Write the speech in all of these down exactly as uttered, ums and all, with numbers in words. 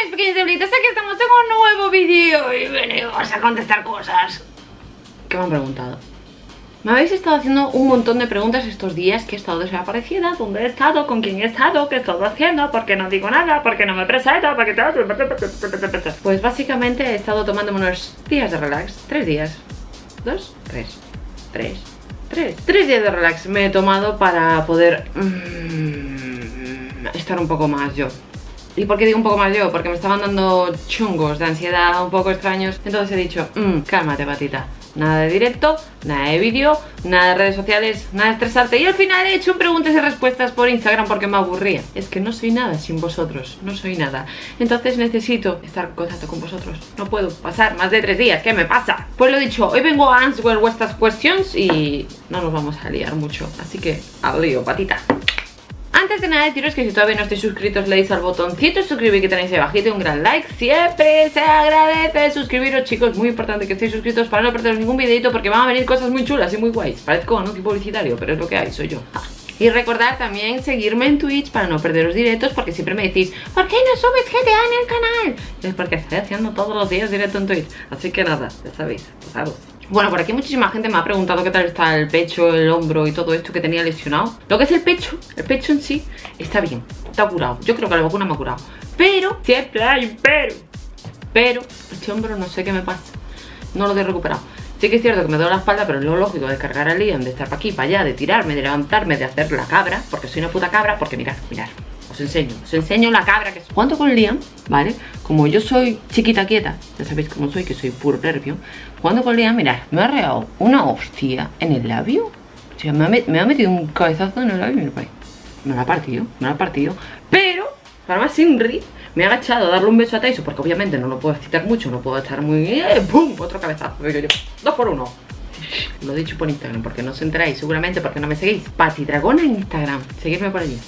mis pequeños diablitos, aquí estamos en un nuevo vídeo y venimos a contestar cosas que me han preguntado. Me habéis estado haciendo un montón de preguntas estos días, que he estado desaparecida, dónde he estado, con quién he estado, qué he estado haciendo, por qué no digo nada, por qué no me presento, por qué... Pues básicamente he estado tomándome unos días de relax, tres días, dos, tres, tres, tres, tres días de relax me he tomado para poder mmm, estar un poco más yo. ¿Y por qué digo un poco más yo? Porque me estaban dando chungos de ansiedad un poco extraños. Entonces he dicho, mmm, cálmate patita. Nada de directo, nada de vídeo, nada de redes sociales, nada de estresarte. Y al final he hecho preguntas y respuestas por Instagram porque me aburría. Es que no soy nada sin vosotros, no soy nada. Entonces necesito estar en contacto con vosotros. No puedo pasar más de tres días, ¿qué me pasa? Pues lo dicho, hoy vengo a answer vuestras questions y no nos vamos a liar mucho. Así que al lío, patita. Antes de nada deciros que si todavía no estáis suscritos le dais al botoncito suscribir que tenéis ahí abajito y un gran like. Siempre se agradece suscribiros, chicos, muy importante que estéis suscritos para no perderos ningún videito porque van a venir cosas muy chulas y muy guays. Parezco anuncio publicitario, pero es lo que hay, soy yo. Ah. Y recordad también seguirme en Twitch para no perderos directos porque siempre me decís ¿por qué no subes G T A en el canal? Y es porque estoy haciendo todos los días directo en Twitch. Así que nada, ya sabéis, pasaros. Bueno, por aquí muchísima gente me ha preguntado qué tal está el pecho, el hombro y todo esto que tenía lesionado. Lo que es el pecho, el pecho en sí, está bien, está curado. Yo creo que la vacuna me ha curado. Pero, siempre hay un pero. Pero, este hombro no sé qué me pasa. No lo he recuperado. Sí que es cierto que me duele la espalda, pero es lo lógico de cargar a Liam, de estar para aquí, para allá, de tirarme, de levantarme, de hacer la cabra. Porque soy una puta cabra, porque mirad, mirad. Os enseño, os enseño la cabra que soy. Cuando con Liam, ¿vale? Como yo soy chiquita quieta, ya sabéis cómo soy, que soy puro nervio. Cuando con Liam, mirad, me ha reado una hostia en el labio. O sea, me ha, met me ha metido un cabezazo en el labio, mirad, me lo ha partido, me lo ha partido. Pero, para más Sinri, me he agachado a darle un beso a Tyson, porque obviamente no lo puedo excitar mucho, no puedo estar muy... ¡Eh! ¡Pum! Otro cabezazo, dos por uno. Lo he dicho por Instagram, porque no os enteráis, seguramente porque no me seguís. Pati Dragona en Instagram, seguidme por allí.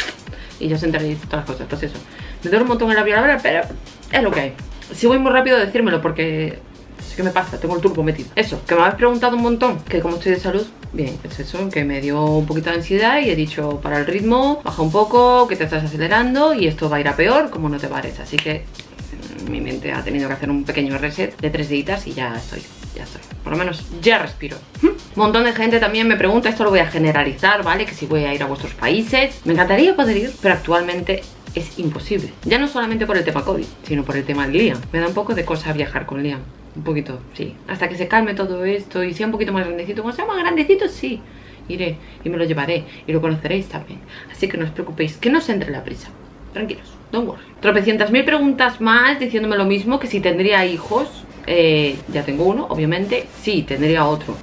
Y ya os enteraréis de todas las cosas, pues eso. Me duele un montón el labio, la verdad, pero es lo que hay. Si voy muy rápido a decírmelo porque... ¿Qué me pasa? Tengo el turbo metido. Eso, que me habéis preguntado un montón que cómo estoy de salud. Bien, es eso, que me dio un poquito de ansiedad y he dicho para el ritmo, baja un poco, que te estás acelerando y esto va a ir a peor, como no te pares. Así que mi mente ha tenido que hacer un pequeño reset de tres días y ya estoy, ya estoy. Por lo menos ya respiro. Un montón de gente también me pregunta, esto lo voy a generalizar, ¿vale? Que si voy a ir a vuestros países. Me encantaría poder ir, pero actualmente es imposible. Ya no solamente por el tema COVID, sino por el tema de Liam. Me da un poco de cosa viajar con Liam. Un poquito, sí. Hasta que se calme todo esto y sea un poquito más grandecito. Cuando sea más grandecito, sí. Iré y me lo llevaré y lo conoceréis también. Así que no os preocupéis, que no os entre la prisa. Tranquilos, don't worry. Tropecientas mil preguntas más diciéndome lo mismo, que si tendría hijos. Eh, ya tengo uno, obviamente. Sí, tendría otro.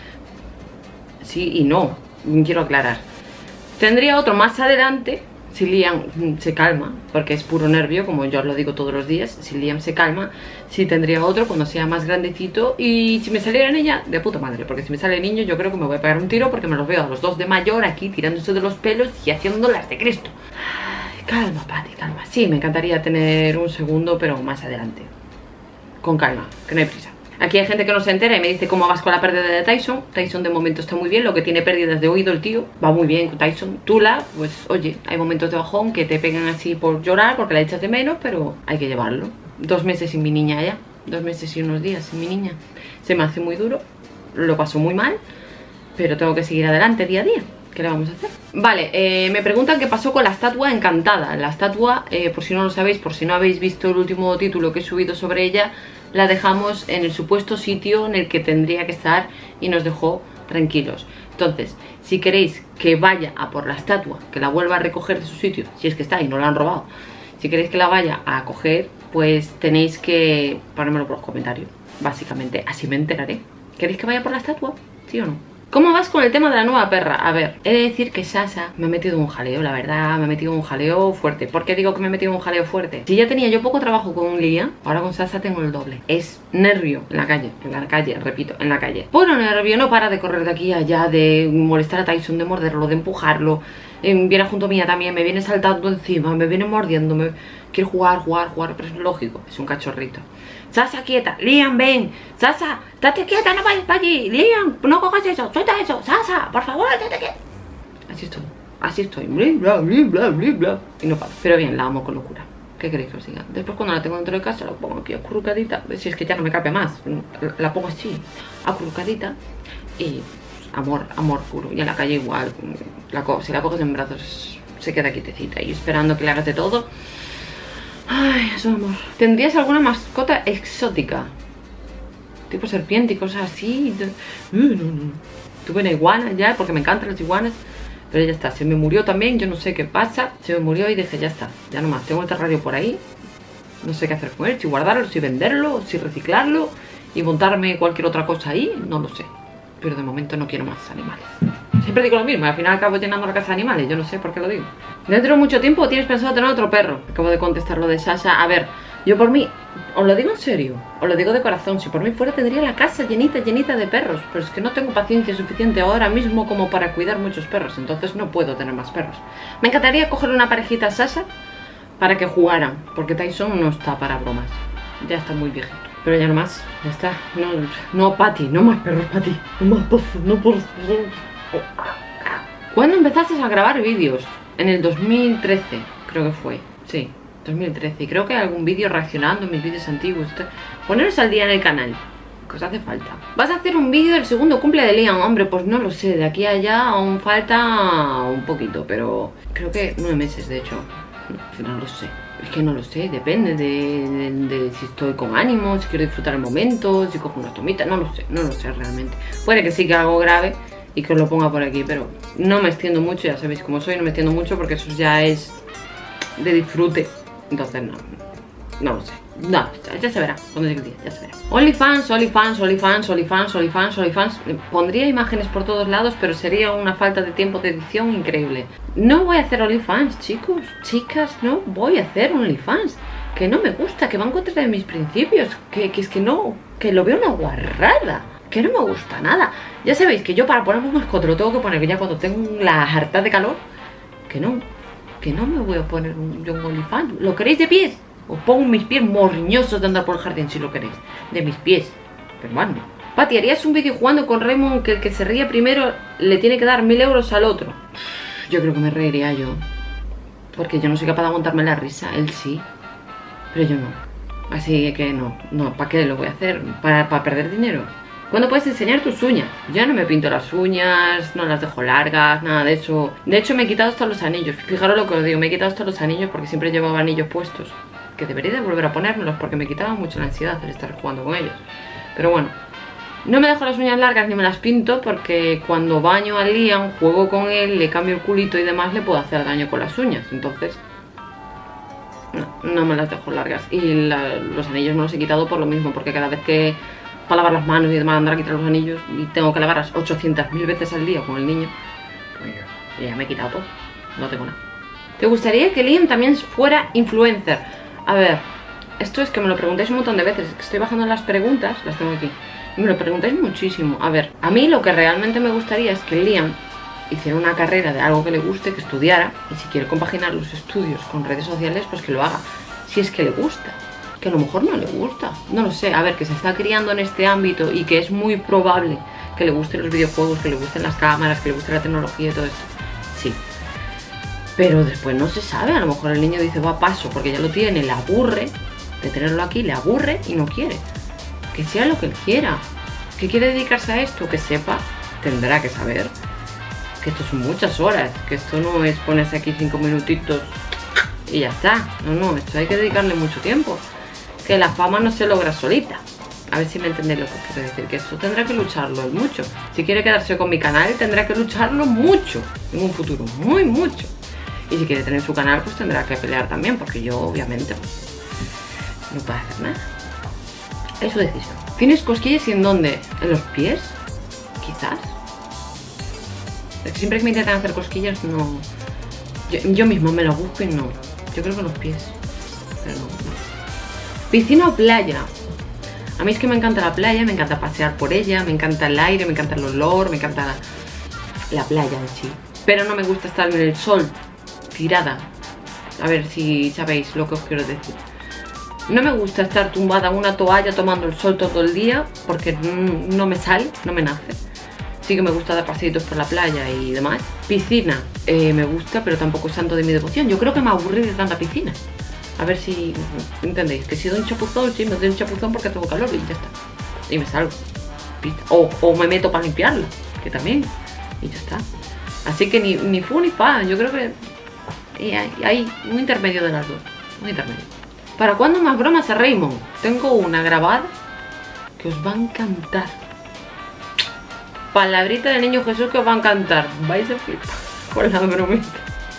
Sí y no, quiero aclarar. Tendría otro más adelante si Liam se calma, porque es puro nervio, como yo os lo digo todos los días. Si Liam se calma, sí tendría otro cuando sea más grandecito. Y si me saliera niña, de puta madre, porque si me sale niño yo creo que me voy a pegar un tiro, porque me los veo a los dos de mayor aquí tirándose de los pelos y haciéndolas de Cristo. Ay, calma, Pati, calma. Sí, me encantaría tener un segundo, pero más adelante. Con calma, que no hay prisa. Aquí hay gente que no se entera y me dice cómo vas con la pérdida de Tyson. Tyson de momento está muy bien, lo que tiene pérdidas de oído el tío. Va muy bien con Tyson. Tula, pues oye, hay momentos de bajón que te pegan así por llorar porque la echas de menos, pero hay que llevarlo. Dos meses sin mi niña ya. Dos meses y unos días sin mi niña. Se me hace muy duro, lo paso muy mal, pero tengo que seguir adelante día a día. ¿Qué le vamos a hacer? Vale, eh, me preguntan qué pasó con la estatua encantada. La estatua, eh, por si no lo sabéis, por si no habéis visto el último título que he subido sobre ella, la dejamos en el supuesto sitio en el que tendría que estar y nos dejó tranquilos. Entonces, si queréis que vaya a por la estatua, que la vuelva a recoger de su sitio, si es que está y no la han robado, si queréis que la vaya a coger, pues tenéis que ponérmelo por los comentarios, básicamente, así me enteraré. ¿Queréis que vaya por la estatua? ¿Sí o no? ¿Cómo vas con el tema de la nueva perra? A ver, he de decir que Sasa me ha metido un jaleo, la verdad, me ha metido un jaleo fuerte. ¿Por qué digo que me ha metido un jaleo fuerte? Si ya tenía yo poco trabajo con Liam, ahora con Sasa tengo el doble. Es nervio en la calle, en la calle, repito, en la calle. Puro nervio, no para de correr de aquí a allá, de molestar a Tyson, de morderlo, de empujarlo. Eh, viene junto mía también, me viene saltando encima, me viene mordiéndome. Quiere jugar, jugar, jugar, pero es lógico, es un cachorrito. Sasa, quieta, Liam, ven. Sasa, estate quieta, no vayas para allí. Liam, no cojas eso, suelta eso. Sasa, por favor, estate quieta. Así estoy, así estoy, bla, bla, bla, bla, bla. Y no paro, pero bien, la amo con locura. ¿Qué queréis que os diga? Después cuando la tengo dentro de casa la pongo aquí acurrucadita. Si es que ya no me cabe más. La pongo así, acurrucadita. Y pues, amor, amor puro. Y en la calle igual. La co si la coges en brazos se queda quietecita y esperando que le hagas de todo. Ay, eso amor. ¿Tendrías alguna mascota exótica? Tipo serpiente y cosas así. Uh, no, no. Tuve una iguana ya porque me encantan las iguanas. Pero ya está, se me murió también, yo no sé qué pasa. Se me murió y dije, ya está, ya no más. Tengo el terrario por ahí. No sé qué hacer con él, si guardarlo, si venderlo, si reciclarlo y montarme cualquier otra cosa ahí, no lo sé. Pero de momento no quiero más animales. Siempre digo lo mismo, al final acabo llenando la casa de animales, yo no sé por qué lo digo. ¿Dentro de mucho tiempo tienes pensado tener otro perro? Acabo de contestar lo de Sasha. A ver, yo por mí, os lo digo en serio, os lo digo de corazón, si por mí fuera tendría la casa llenita, llenita de perros. Pero es que no tengo paciencia suficiente ahora mismo como para cuidar muchos perros, entonces no puedo tener más perros. Me encantaría coger una parejita a Sasha para que jugaran, porque Tyson no está para bromas, ya está muy viejito. Pero ya no más, ya está, no, no Patty, no más perros Patty, no más pozos, no por... ¿Cuándo empezaste a grabar vídeos? En el dos mil trece, creo que fue, sí, dos mil trece. Y creo que hay algún vídeo reaccionando a mis vídeos antiguos. Poneros al día en el canal, que os hace falta. ¿Vas a hacer un vídeo del segundo cumple de Liam? Hombre, pues no lo sé, de aquí a allá aún falta un poquito, pero creo que nueve meses de hecho. No, no lo sé, es que no lo sé, depende de, de, de si estoy con ánimo, si quiero disfrutar el momento, si cojo una tomita, no lo sé, no lo sé realmente. Puede que sí que algo grave y que os lo ponga por aquí, pero no me extiendo mucho, ya sabéis cómo soy, no me extiendo mucho porque eso ya es de disfrute, entonces no, no lo sé, no, ya se verá, cuando llegue el día, ya se verá. OnlyFans, OnlyFans, OnlyFans, OnlyFans, OnlyFans, OnlyFans, pondría imágenes por todos lados, pero sería una falta de tiempo de edición increíble. No voy a hacer OnlyFans, chicos, chicas, no voy a hacer OnlyFans, que no me gusta, que va en contra de mis principios, que, que es que no, que lo veo una guarrada. Que no me gusta nada. Ya sabéis que yo para ponerme un mascote lo tengo que poner ya cuando tengo la harta de calor. Que no, que no me voy a poner un, yo un OnlyFans. ¿Lo queréis de pies? Os pongo mis pies morriñosos de andar por el jardín si lo queréis. De mis pies. Pero bueno. Pati, ¿harías un vídeo jugando con Raymond que el que se ríe primero le tiene que dar mil euros al otro? Yo creo que me reiría yo. Porque yo no soy capaz de aguantarme la risa. Él sí. Pero yo no. Así que no. No, ¿para qué lo voy a hacer? ¿Para, para perder dinero? ¿Cuándo puedes enseñar tus uñas? Yo no me pinto las uñas, no las dejo largas, nada de eso. De hecho me he quitado hasta los anillos. Fijaros lo que os digo, me he quitado hasta los anillos porque siempre llevaba anillos puestos. Que debería de volver a ponérmelos porque me quitaba mucho la ansiedad de estar jugando con ellos. Pero bueno, no me dejo las uñas largas ni me las pinto porque cuando baño a Liam, juego con él, le cambio el culito y demás, le puedo hacer daño con las uñas. Entonces, no, no me las dejo largas. Y la, los anillos me los he quitado por lo mismo, porque cada vez que... para lavar las manos y demás, andar a quitar los anillos y tengo que lavarlas ochocientas mil veces al día con el niño, pues ya me he quitado todo, no tengo nada. ¿Te gustaría que Liam también fuera influencer? A ver, esto es que me lo preguntáis un montón de veces, es que estoy bajando las preguntas, las tengo aquí, y me lo preguntáis muchísimo. A ver, a mí lo que realmente me gustaría es que Liam hiciera una carrera de algo que le guste, que estudiara, y si quiere compaginar los estudios con redes sociales, pues que lo haga, si es que le gusta. Que a lo mejor no le gusta, no lo sé. A ver, que se está criando en este ámbito y que es muy probable que le gusten los videojuegos, que le gusten las cámaras, que le guste la tecnología y todo esto. Sí, pero después no se sabe. A lo mejor el niño dice, va, paso, porque ya lo tiene, le aburre de tenerlo aquí, le aburre y no quiere. Que sea lo que él quiera. Que quiere dedicarse a esto, que sepa, tendrá que saber que esto son muchas horas, que esto no es ponerse aquí cinco minutitos y ya está. No, no, esto hay que dedicarle mucho tiempo. Que la fama no se logra solita. A ver si me entendéis lo que quiero decir. Que esto tendrá que lucharlo mucho. Si quiere quedarse con mi canal, tendrá que lucharlo mucho en un futuro, muy mucho. Y si quiere tener su canal, pues tendrá que pelear también, porque yo obviamente pues, no puedo hacer nada. Es su decisión. ¿Tienes cosquillas y en dónde? ¿En los pies? Quizás. Es que siempre que me intentan hacer cosquillas no... Yo, yo mismo me lo busco y no. Yo creo que en los pies. Pero no, no. ¿Piscina o playa? A mí es que me encanta la playa, me encanta pasear por ella, me encanta el aire, me encanta el olor, me encanta la, la playa en sí. Pero no me gusta estar en el sol, tirada. A ver si sabéis lo que os quiero decir. No me gusta estar tumbada en una toalla tomando el sol todo el día, porque no me sale, no me nace. Sí que me gusta dar paseitos por la playa y demás. Piscina, eh, me gusta, pero tampoco es santo de mi devoción. Yo creo que me aburrí de tanta piscina. A ver si entendéis, que si doy un chapuzón, sí, me doy un chapuzón porque tengo calor y ya está. Y me salgo. O, o me meto para limpiarla, que también. Y ya está. Así que ni, ni fu ni fa, yo creo que hay, hay un intermedio de las dos. Un intermedio. ¿Para cuándo más bromas a Raymond? Tengo una grabada que os va a encantar. Palabrita del niño Jesús que os va a encantar. Vais a flipar con la bromita.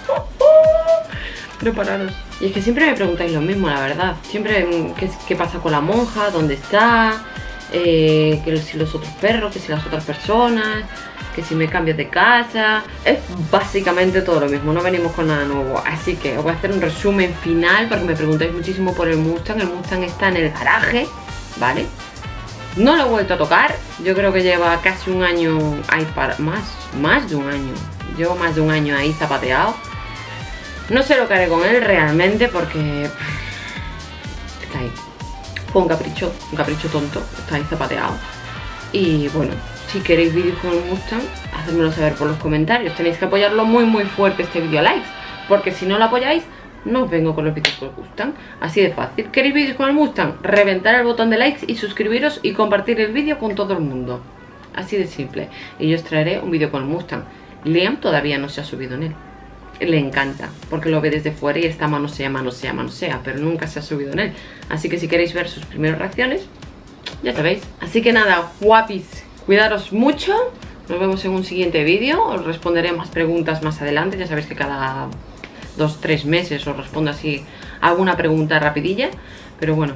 Prepararos. Y es que siempre me preguntáis lo mismo, la verdad. Siempre, ¿qué, qué pasa con la monja? ¿Dónde está? Eh, que si los otros perros, que si las otras personas, que si me cambio de casa. Es básicamente todo lo mismo, no venimos con nada nuevo. Así que os voy a hacer un resumen final porque me preguntáis muchísimo por el Mustang. El Mustang está en el garaje, ¿vale? No lo he vuelto a tocar. Yo creo que lleva casi un año ahí para... Más, más de un año. Llevo más de un año ahí zapateado. No sé lo que haré con él realmente porque... Pff, está ahí. Fue un capricho, un capricho tonto. Está ahí zapateado. Y bueno, si queréis vídeos con el Mustang, hacedmelo saber por los comentarios. Tenéis que apoyarlo muy muy fuerte este vídeo a likes. Porque si no lo apoyáis, no os vengo con los vídeos que os gustan. Así de fácil. ¿Queréis vídeos con el Mustang? Reventar el botón de likes y suscribiros y compartir el vídeo con todo el mundo. Así de simple. Y yo os traeré un vídeo con el Mustang. Liam todavía no se ha subido en él. Le encanta, porque lo ve desde fuera y está manosea, manosea, manosea, pero nunca se ha subido en él. Así que si queréis ver sus primeras reacciones, ya sabéis. Así que nada, guapis, cuidaros mucho. Nos vemos en un siguiente vídeo. Os responderé más preguntas más adelante. Ya sabéis que cada dos, tres meses os respondo así alguna pregunta rapidilla. Pero bueno,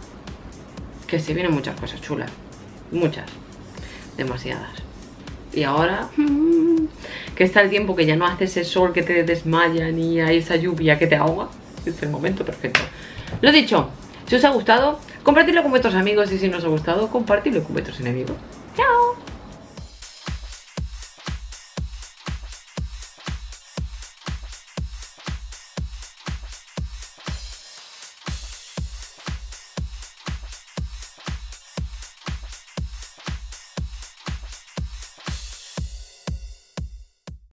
que se vienen muchas cosas chulas. Muchas, demasiadas. Y ahora... que está el tiempo que ya no hace ese sol que te desmaya ni hay esa lluvia que te ahoga. Es el momento perfecto. Lo dicho, si os ha gustado, compartidlo con vuestros amigos y si no os ha gustado, compartidlo con vuestros enemigos. ¡Chao!